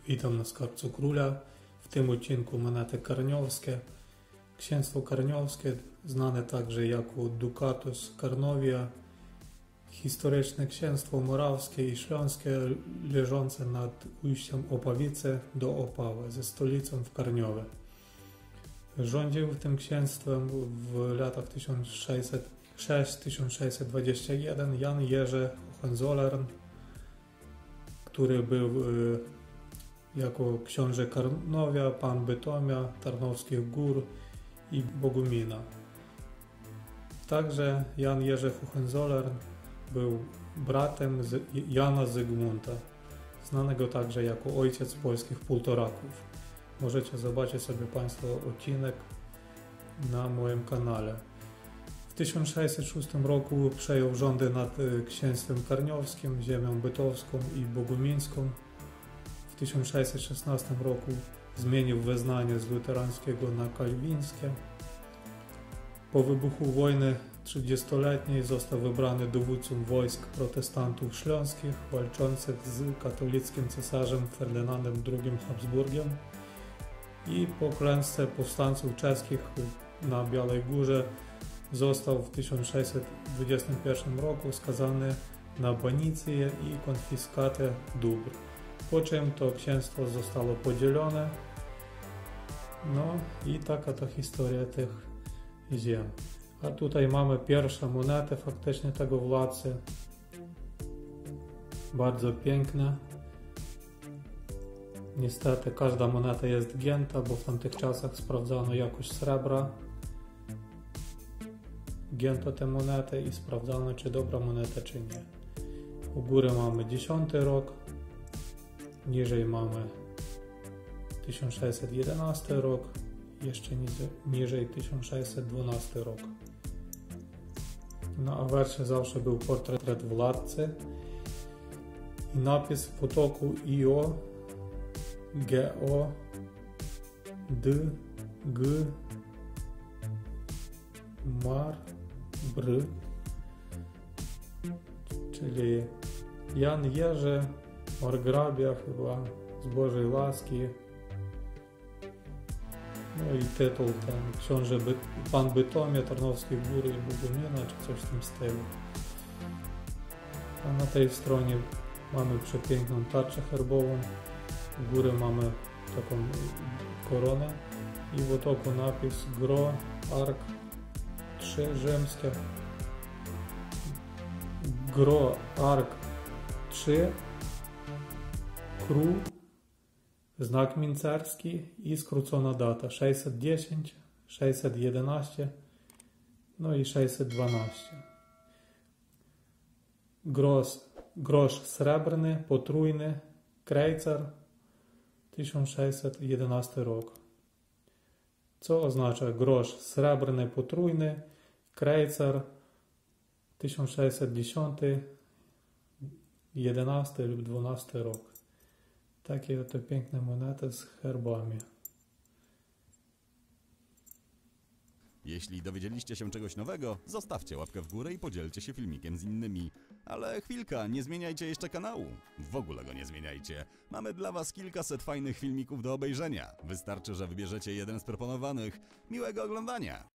Witam na Skarbcu Króla. W tym odcinku monety karniowskie. Księstwo karniowskie, znane także jako Dukatus Karnowia, historyczne księstwo morawskie i śląskie leżące nad ujściem Opawicy do Opawy, ze stolicą w Karniowie. Rządził tym księstwem w latach 1606-1621 Jan Jerzy Hohenzollern, który był jako książę Karnowia, pan Bytomia, Tarnowskich Gór i Bogumina. Także Jan Jerzy Hohenzollern był bratem Jana Zygmunta, znanego także jako ojciec polskich półtoraków. Możecie zobaczyć sobie Państwo odcinek na moim kanale. W 1606 roku przejął rządy nad księstwem karniowskim, ziemią bytowską i bogumińską. W 1616 roku zmienił wyznanie z luterańskiego na kalwińskie. Po wybuchu wojny 30-letniej został wybrany dowódcą wojsk protestantów śląskich walczących z katolickim cesarzem Ferdynandem II Habsburgiem i po klęsce powstańców czeskich na Białej Górze został w 1621 roku skazany na banicję i konfiskatę dóbr, po czym to księstwo zostało podzielone. No i taka to historia tych ziem. A tutaj mamy pierwsze monety faktycznie tego władcy. Bardzo piękne. Niestety każda moneta jest gięta, bo w tamtych czasach sprawdzano jakość srebra. Gięto te monety i sprawdzano, czy dobra moneta, czy nie. U góry mamy 10 rok, niżej mamy 1611 rok, jeszcze niżej 1612 rok. Na awersie zawsze był portret władcy i napis w potoku IO, GO, D, G, Mar, Br, czyli Jan Jerzy, margrabia chyba z Bożej łaski. No i tytuł ten, książę pan Bytomia, Tarnowskich Gór i Bogumina, czy coś w tym stylu. A na tej stronie mamy przepiękną tarczę herbową. U góry mamy taką koronę i w otoku napis Gro, Ark, 3 rzymskie. Gro, Ark, 3, Król, znak mincerski i skrócona data 610, 611, no i 612. Grosz srebrny, potrójny, krejcer, 1611 rok. Co oznacza grosz srebrny, potrójny, krejcer, 1610, 11 lub 12 rok. Takie oto piękne monety z herbami. Jeśli dowiedzieliście się czegoś nowego, zostawcie łapkę w górę i podzielcie się filmikiem z innymi. Ale chwilka, nie zmieniajcie jeszcze kanału. W ogóle go nie zmieniajcie. Mamy dla was kilkaset fajnych filmików do obejrzenia. Wystarczy, że wybierzecie jeden z proponowanych. Miłego oglądania!